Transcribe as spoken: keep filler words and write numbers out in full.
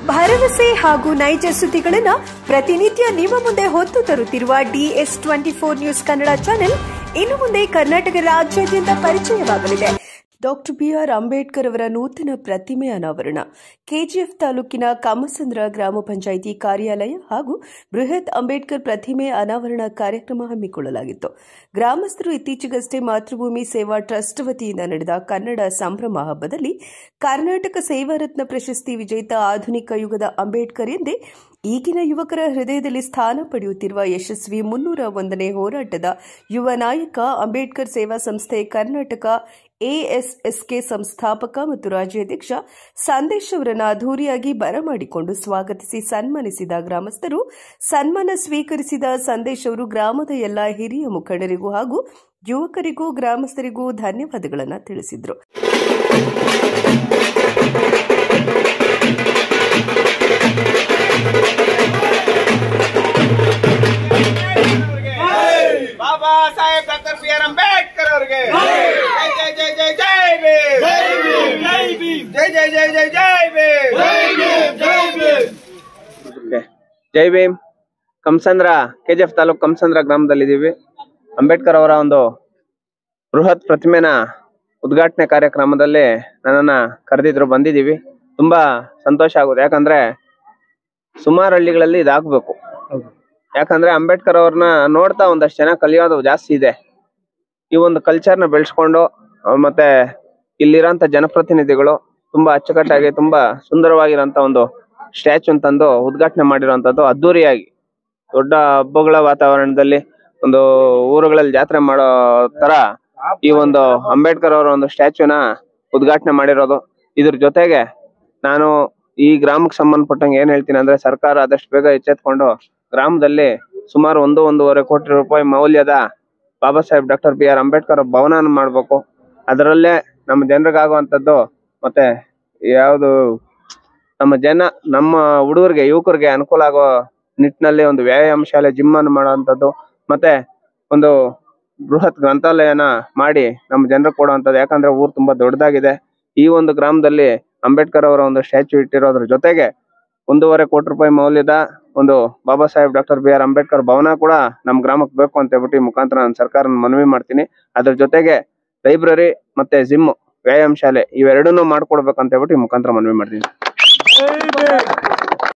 ಭರವಸೆ ಹಾಗೂ ನೈಜ ಸುದ್ದಿಗಳನ್ನು ಪ್ರತಿನಿತ್ಯ ನಿಮ್ಮ ಮುಂದೆ ಹೊತ್ತು ತರುತ್ತಿರುವ DS twenty four news Kannada channel ಇನ್ನು ಮುಂದೆ ಕರ್ನಾಟಕ ರಾಜ್ಯಾದ್ಯಂತ ಪರಿಚಯವಾಗಲಿದೆ. ಡಾಕ್ಟರ್ ಬಿಆರ್ ಅಂಬೇಡ್ಕರ್ ಅವರ ನೂತನ ಪ್ರತಿಮೆ ಅನಾವರಣ. ಕೆಜಿಎಫ್ ತಾಲೂಕಿನ ಕಮ್ಮಸಂದ್ರ ಗ್ರಾಮ ಪಂಚಾಯಿತಿ ಕಾರ್ಯಾಲಯ ಹಾಗೂ ಬೃಹತ್ ಅಂಬೇಡ್ಕರ್ ಪ್ರತಿಮೆ ಅನಾವರಣ ಕಾರ್ಯಕ್ರಮ ಹಮ್ಮಿಕೊಳ್ಳಲಾಗಿತ್ತು. ಗ್ರಾಮಸ್ಥರು ಇತ್ತೀಚೆಗಷ್ಟೇ ಮಾತೃಭೂಮಿ ಸೇವಾ ಟ್ರಸ್ಟ್ ವತಿಯಿಂದ ನಡೆದ ಕನ್ನಡ ಸಂಭ್ರಮ ಹಬ್ಬದಲ್ಲಿ ಕರ್ನಾಟಕ ಸೇವಾ ರತ್ನ ಪ್ರಶಸ್ತಿ ವಿಜೇತ ಆಧುನಿಕ ಯುಗದ ಅಂಬೇಡ್ಕರ್ ಎಂದೇ ಈಗಿನ ಯುವಕರ ಹೃದಯದಲ್ಲಿ ಸ್ಥಾನ ಪಡೆಯುತ್ತಿರುವ ಯಶಸ್ವಿ ಮುನ್ನೂರ ಒಂದನೇ ಹೋರಾಟದ ಯುವ ನಾಯಕ ಅಂಬೇಡ್ಕರ್ ಸೇವಾ ಸಂಸ್ಥೆ ಕರ್ನಾಟಕ ಎಎಸ್ಎಸ್ಕೆ ಸಂಸ್ಥಾಪಕ ಮತ್ತು ರಾಜ್ಯಾಧ್ಯಕ್ಷ ಸಂದೇಶ್ ಅವರನ್ನು ಅದ್ದೂರಿಯಾಗಿ ಬರಮಾಡಿಕೊಂಡು ಸ್ವಾಗತಿಸಿ ಸನ್ಮಾನಿಸಿದ ಗ್ರಾಮಸ್ಥರು. ಸನ್ಮಾನ ಸ್ವೀಕರಿಸಿದ ಸಂದೇಶ್ ಅವರು ಗ್ರಾಮದ ಎಲ್ಲ ಹಿರಿಯ ಮುಖಂಡರಿಗೂ ಹಾಗೂ ಯುವಕರಿಗೂ ಗ್ರಾಮಸ್ಥರಿಗೂ ಧನ್ಯವಾದಗಳನ್ನು ತಿಳಿಸಿದರು. Baba Saheb doctor B R Ambedkar ಅವರಿಗೆ ಜೈ ಜೈ ಜೈ ಜೈ ಜೈ ಭೀಮ್, ಜೈ ಭೀಮ್, ಜೈ ಜೈ ಜೈ ಜೈ ಜೈ ಭೀಮ್, ಜೈ ಭೀಮ್. ಜೈ ಭೀಮ್. ಕಮ್ಮಸಂದ್ರ ಕೆಜಿಎಫ್ ತಾಲೂಕು ಕಮ್ಮಸಂದ್ರ ಗ್ರಾಮದಲ್ಲಿದ್ದೀವಿ. ಅಂಬೇಡ್ಕರ್ ಅವರ ಒಂದು ಬೃಹತ್ ಪ್ರತಿಮೆನ ಉದ್ಘಾಟನೆ ಕಾರ್ಯಕ್ರಮದಲ್ಲಿ ನನ್ನನ್ನ ಕರೆದಿದ್ರು, ಬಂದಿದ್ದೀವಿ. ತುಂಬಾ ಸಂತೋಷ ಆಗುತ್ತೆ. ಯಾಕಂದ್ರೆ ಸುಮಾರು ಹಳ್ಳಿಗಳಲ್ಲಿ ಇದಾಗಬೇಕು. ಯಾಕಂದ್ರೆ ಅಂಬೇಡ್ಕರ್ ಅವ್ರನ್ನ ನೋಡ್ತಾ ಒಂದಷ್ಟು ಜನ ಕಲಿಯೋದು ಜಾಸ್ತಿ ಇದೆ. ಈ ಒಂದು ಕಲ್ಚರ್ನ ಬೆಳೆಸ್ಕೊಂಡು ಮತ್ತೆ ಇಲ್ಲಿರೋಂಥ ಜನಪ್ರತಿನಿಧಿಗಳು ತುಂಬಾ ಅಚ್ಚುಕಟ್ಟಾಗಿ ತುಂಬಾ ಸುಂದರವಾಗಿರೋಂಥ ಒಂದು ಸ್ಟ್ಯಾಚು ತಂದು ಉದ್ಘಾಟನೆ ಮಾಡಿರೋಂಥದ್ದು ಅದ್ದೂರಿಯಾಗಿ ದೊಡ್ಡ ಹಬ್ಬಗಳ ವಾತಾವರಣದಲ್ಲಿ ಒಂದು ಊರುಗಳಲ್ಲಿ ಜಾತ್ರೆ ಮಾಡೋ ತರ ಈ ಒಂದು ಅಂಬೇಡ್ಕರ್ ಅವರ ಒಂದು ಸ್ಟ್ಯಾಚುನ ಉದ್ಘಾಟನೆ ಮಾಡಿರೋದು. ಇದ್ರ ಜೊತೆಗೆ ನಾನು ಈ ಗ್ರಾಮಕ್ಕೆ ಸಂಬಂಧಪಟ್ಟಂಗೆ ಏನ್ ಹೇಳ್ತೀನಿ ಅಂದ್ರೆ, ಸರ್ಕಾರ ಆದಷ್ಟು ಬೇಗ ಎಚ್ಚೆತ್ಕೊಂಡು ಗ್ರಾಮದಲ್ಲಿ ಸುಮಾರು ಒಂದು ಒಂದೂವರೆ ಕೋಟಿ ರೂಪಾಯಿ ಮೌಲ್ಯದ Baba Saheb doctor B R Ambedkar ಭವನ ಮಾಡ್ಬೇಕು. ಅದರಲ್ಲೇ ನಮ್ಮ ಜನರಿಗಾಗುವಂಥದ್ದು ಮತ್ತೆ ಯಾವುದು ನಮ್ಮ ಜನ ನಮ್ಮ ಹುಡುಗರಿಗೆ ಯುವಕರಿಗೆ ಅನುಕೂಲ ಆಗೋ ನಿಟ್ಟಿನಲ್ಲಿ ಒಂದು ವ್ಯಾಯಾಮ ಶಾಲೆ, ಜಿಮ್ ಅನ್ನು ಮಾಡುವಂಥದ್ದು, ಮತ್ತೆ ಒಂದು ಬೃಹತ್ ಗ್ರಂಥಾಲಯನ ಮಾಡಿ ನಮ್ಮ ಜನರಿಗೆ ಕೊಡುವಂಥದ್ದು. ಯಾಕಂದ್ರೆ ಊರು ತುಂಬಾ ದೊಡ್ಡದಾಗಿದೆ. ಈ ಒಂದು ಗ್ರಾಮದಲ್ಲಿ ಅಂಬೇಡ್ಕರ್ ಅವರ ಒಂದು ಸ್ಟ್ಯಾಚ್ಯೂ ಇಟ್ಟಿರೋದ್ರ ಜೊತೆಗೆ ಒಂದೂವರೆ ಕೋಟಿ ರೂಪಾಯಿ ಮೌಲ್ಯದ ಒಂದು Baba Saheb doctor B R Ambedkar ಭವನ ಕೂಡ ನಮ್ಮ ಗ್ರಾಮಕ್ಕೆ ಬೇಕು ಅಂತ ಹೇಳ್ಬಿಟ್ಟು ಈ ಮುಖಾಂತರ ನಾನು ಸರ್ಕಾರ ಮನವಿ ಮಾಡ್ತೀನಿ. ಅದ್ರ ಜೊತೆಗೆ ಲೈಬ್ರರಿ ಮತ್ತೆ ಜಿಮ್, ವ್ಯಾಯಾಮ ಶಾಲೆ ಇವೆರಡನ್ನೂ ಮಾಡ್ಕೊಡ್ಬೇಕಂತ ಹೇಳ್ಬಿಟ್ಟು ಈ ಮುಖಾಂತರ ಮನವಿ ಮಾಡ್ತೀನಿ.